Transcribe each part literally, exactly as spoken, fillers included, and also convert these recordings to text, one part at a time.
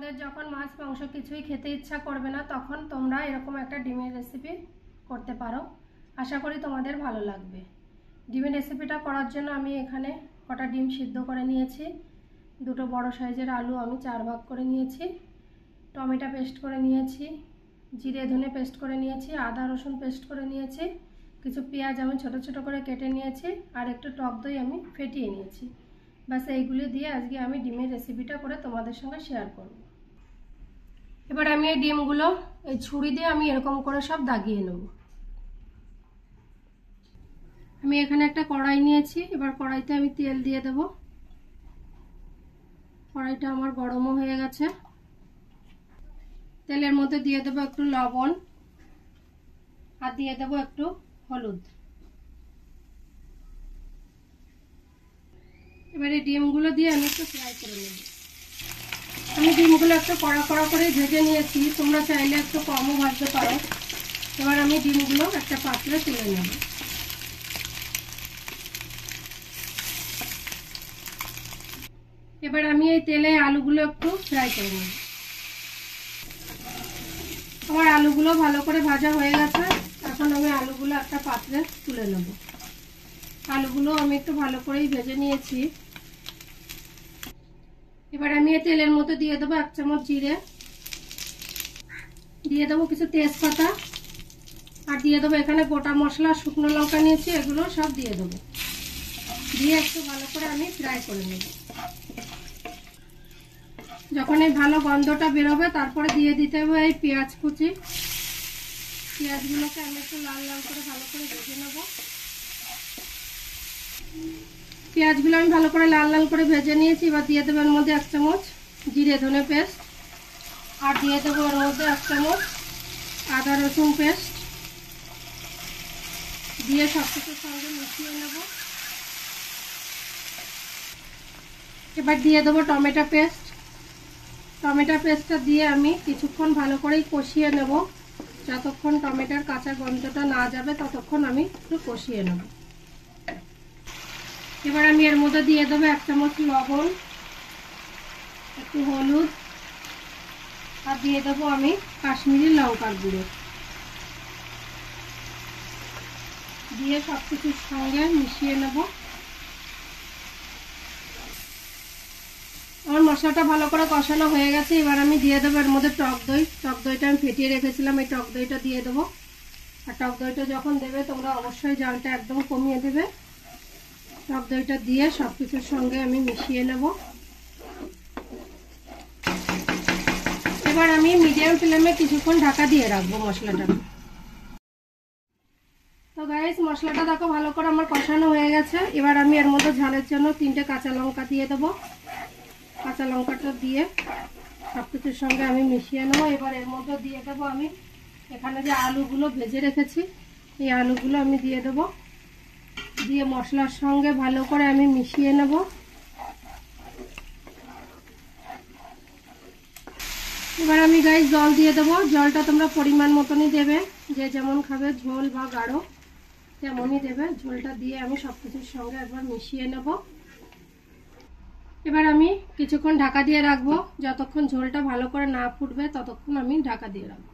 তোমাদের যখন মাছ মাংস কিছুই খেতে ইচ্ছা করবে না তখন তোমরা এরকম একটা ডিমের রেসিপি করতে পারো। আশা করি তোমাদের ভালো লাগবে। ডিমের রেসিপিটা করার জন্য আমি এখানে কটা ডিম সিদ্ধ করে নিয়েছি, দুটো বড় সাইজের আলু আমি চার ভাগ করে নিয়েছি, টমেটো পেস্ট করে নিয়েছি, জিরে ধনে পেস্ট করে নিয়েছি, আদা রসুন পেস্ট করে নিয়েছি, কিছু পেঁয়াজ আমি ছোট ছোট করে কেটে নিয়েছি, আর একটু টক দই আমি ফেটিয়ে নিয়েছি। বাস এইগুলি দিয়ে আজকে আমি ডিমের রেসিপিটা করে তোমাদের সঙ্গে শেয়ার করব। এবার আমি এই ডিমগুলো এই ছুরি দিয়ে আমি এরকম করে সব দাগিয়ে নেব। আমি এখানে একটা কড়াই নিয়েছি, এবার কড়াইতে আমি তেল দিয়ে দেব। কড়াইটা আমার গরমও হয়ে গেছে। তেলের মধ্যে দিয়ে দেবো একটু লবণ আর দিয়ে দেবো একটু হলুদ। এবারে ডিমগুলো দিয়ে আমি একটু ফ্রাই করে নেব। আমি ডিমগুলো একটু কড়া কড়া করে ভেজে নিয়েছি, তোমরা চাইলে একটু কমও ভাজতে পারো। এবার আমি ডিমগুলো একটা পাত্রে তুলে নেব। এবার আমি এই তেলে আলুগুলো একটু ফ্রাই করে নেব। আমার আলুগুলো ভালো করে ভাজা হয়ে গেছে। এখন আমি আলুগুলো একটা পাত্রে তুলে নেব। আলুগুলো আমি একটু ভালো করেই ভেজে নিয়েছি। এবার আমি এই তেলের মধ্যে দিয়ে দেবো এক চামচ জিরে, দিয়ে দেবো কিছু তেজপাতা, আর দিয়ে দেবো এখানে গোটা মশলা শুকনো লঙ্কা নিয়েছি, এগুলো সব দিয়ে দেবো। দিয়ে একটু ভালো করে আমি ফ্রাই করে নেব। যখন এই ভালো গন্ধটা বেরোবে তারপরে দিয়ে দিতে হবে এই পেঁয়াজ কুচি। পেঁয়াজগুলোকে আমি একটু লাল লাল করে ভালো করে ভেজে নেব। পেঁয়াজগুলো আমি ভালো করে লাল লাল করে ভেজে নিয়েছি। এবার দিয়ে দেবো এর মধ্যে এক চামচ জিরে ধনে পেস্ট, আর দিয়ে দেবো এর মধ্যে এক চামচ আদা রসুন পেস্ট, দিয়ে সব কিছুর সঙ্গে মিশিয়ে নেব। এবার দিয়ে দেবো টমেটো পেস্ট। টমেটো পেস্টটা দিয়ে আমি কিছুক্ষণ ভালো করেই কষিয়ে নেব। যতক্ষণ টমেটোর কাঁচা গন্ধটা না যাবে ততক্ষণ আমি একটু কষিয়ে নেব। এবার আমি এর মধ্যে দিয়ে দেবো এক চামচ লবণ, একটু হলুদ, আর দিয়ে দেবো আমি কাশ্মীরি লঙ্কার গুঁড়ো। দিয়ে সব কিছুর সঙ্গে মিশিয়ে নেব। আমার মশলাটা ভালো করে কষানো হয়ে গেছে। এবার আমি দিয়ে দেবো এর মধ্যে টক দই। টক দইটা আমি ফেটিয়ে রেখেছিলাম, এই টক দইটা দিয়ে দেবো। আর টক দইটা যখন দেবে তোমরা অবশ্যই জালটা একদম কমিয়ে দেবে। টক দইটা দিয়ে সব কিছুর সঙ্গে আমি মিশিয়ে নেব। এবার আমি মিডিয়াম ফ্লেমে কিছুক্ষণ ঢাকা দিয়ে রাখবো মশলাটা। তো গাইস, মশলাটা দেখো ভালো করে আমার কষানো হয়ে গেছে। এবার আমি এর মধ্যে ঝালের জন্য তিনটে কাঁচা লঙ্কা দিয়ে দেবো। কাঁচা লঙ্কাটা দিয়ে সব কিছুর সঙ্গে আমি মিশিয়ে নেবো। এবার এর মধ্যে দিয়ে দেবো আমি এখানে যে আলুগুলো ভেজে রেখেছি, এই আলুগুলো আমি দিয়ে দেবো। দিয়ে মশলার সঙ্গে ভালো করে আমি মিশিয়ে নেব। এবার আমি গাইস জল দিয়ে দেবো। জলটা তোমরা পরিমাণ মতনই দেবে, যে যেমন খাবে ঝোল বা গাঢ় তেমনই দেবে। ঝোলটা দিয়ে আমি সব কিছুর সঙ্গে একবার মিশিয়ে নেব। এবার আমি কিছুক্ষণ ঢাকা দিয়ে রাখবো। যতক্ষণ ঝোলটা ভালো করে না ফুটবে ততক্ষণ আমি ঢাকা দিয়ে রাখবো।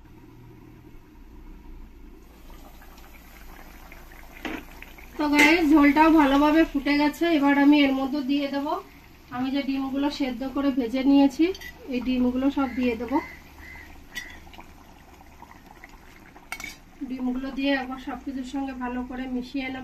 তো গাইস, ঝোলটাও ভালোভাবে ফুটে গেছে। এবার আমি এর মধ্যে দিয়ে দেব আমি যে ডিমগুলো সেদ্ধ করে ভেজে নিয়েছি, এই ডিমগুলো সব দিয়ে দেব। ডিমগুলো দিয়ে একবার সব কিছুর সঙ্গে ভালো করে মিশিয়ে নেব।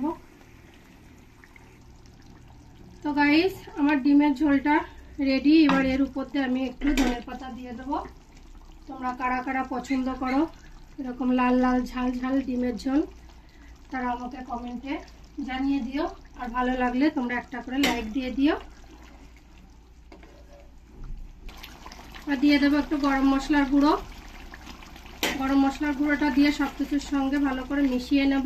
তো গাইস, আমার ডিমের ঝোলটা রেডি। এবার এর উপর দিয়ে আমি একটু ধনে পাতা দিয়ে দেব। তোমরা কারা কারা পছন্দ করো এরকম লাল লাল ঝাল ঝাল ডিমের ঝোল, তারা আমাকে কমেন্টে জানিয়ে দিও। আর ভালো লাগলে তোমরা একটা করে লাইক দিয়ে দিও। আর দিয়ে দেবো একটু গরম মশলার গুঁড়ো। গরম মশলার গুঁড়োটা দিয়ে সব কিছুর সঙ্গে ভালো করে মিশিয়ে নেব।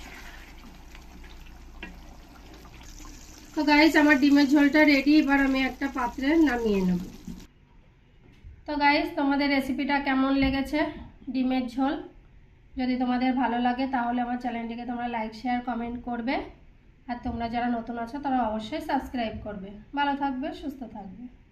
তো গাইস, আমার ডিমের ঝোলটা রেডি। এবার আমি একটা পাত্রে নামিয়ে নেব। তো গাইস, তোমাদের রেসিপিটা কেমন লেগেছে ডিমের ঝোল? যদি তোমাদের ভালো লাগে তাহলে আমার চ্যানেলটিকে তোমরা লাইক শেয়ার কমেন্ট করবে। আর তোমরা যারা নতুন আছো তারা অবশ্যই সাবস্ক্রাইব করবে। ভালো থাকবে, সুস্থ থাকবে।